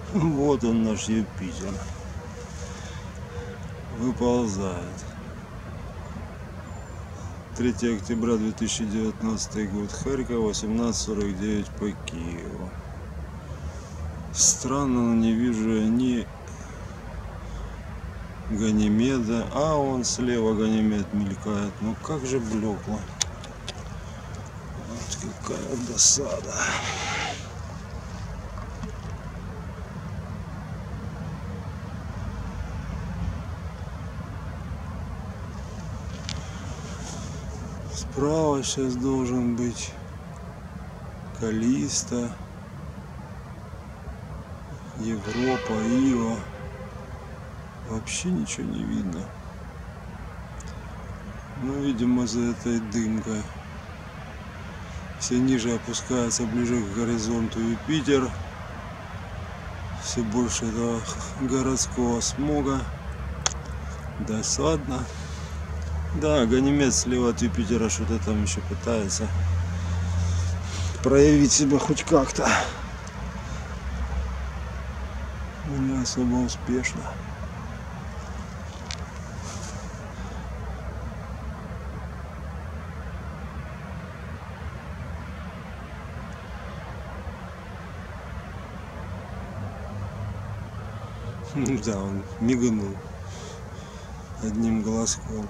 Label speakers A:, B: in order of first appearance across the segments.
A: Вот он, наш Юпитер. Выползает. 3 октября 2019 год. Харьков, 18:49 по Киеву. Странно, но не вижу ни Ганимеда. А он слева Ганимед мелькает. Ну как же блекло. Вот какая досада. Справа сейчас должен быть Калиста, Европа, Ио. Вообще ничего не видно. Ну, видимо, за этой дымкой. Все ниже опускается, ближе к горизонту Юпитер. Все больше этого городского смога. Досадно. Да, Ганимед слева от Юпитера что-то там еще пытается проявить себя хоть как-то. Но не особо успешно. Да, он мигнул одним глазком.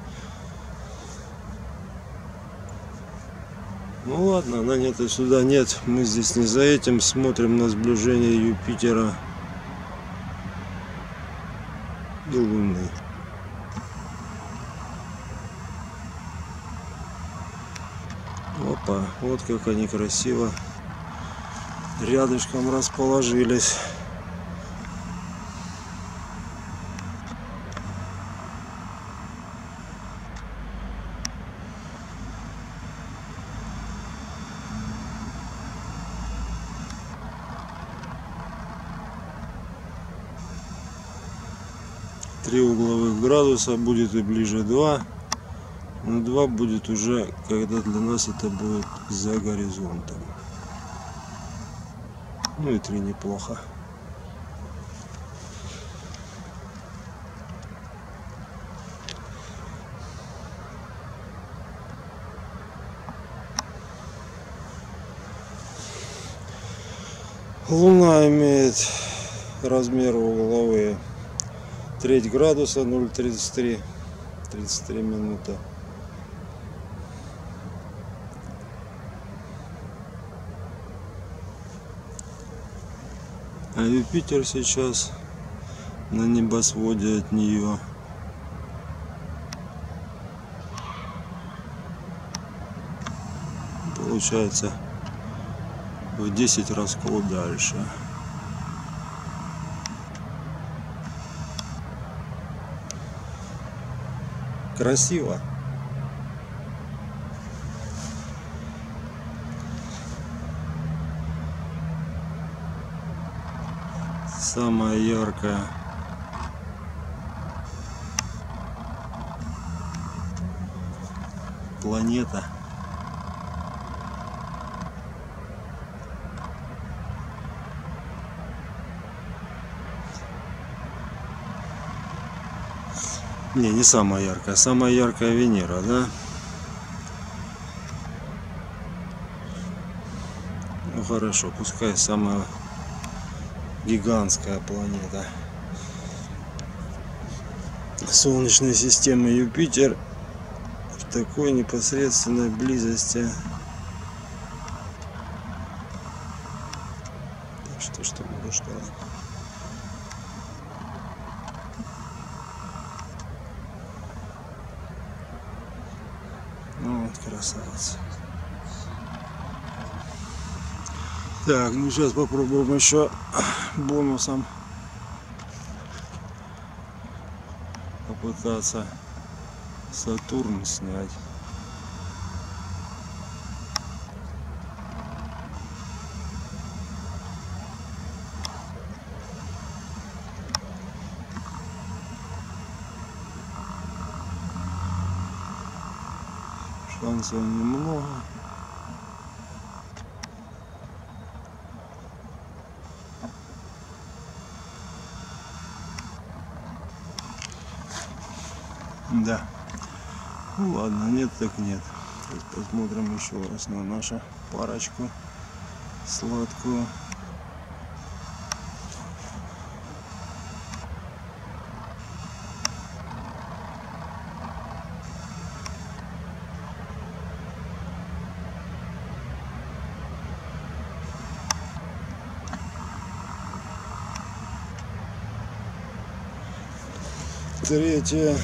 A: Ну ладно, на нет и сюда нет. Мы здесь не за этим. Смотрим на сближение Юпитера и Луны. Опа, вот как они красиво рядышком расположились. Три угловых градуса, будет и ближе 2, но 2 будет уже, когда для нас это будет за горизонтом. Ну и 3 неплохо. Луна имеет размеры угловые 3 градуса 0,33, 33 минуты. А Юпитер сейчас на небосводе от нее. Получается в 10 раскол дальше. Красиво. Самая яркая планета. Не самая яркая. Самая яркая Венера, да? Ну хорошо, пускай самая гигантская планета Солнечной системы Юпитер в такой непосредственной близости. Так что буду что? Ну вот, красавец. Так, ну сейчас попробуем еще бонусом попытаться Сатурн снять. Шансов немного. Да. Ну ладно, нет так нет. Сейчас посмотрим еще раз на нашу парочку сладкую. Третье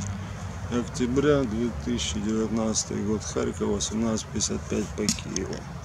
A: октября 2019 год, Харьков, 18:55 по Киеву.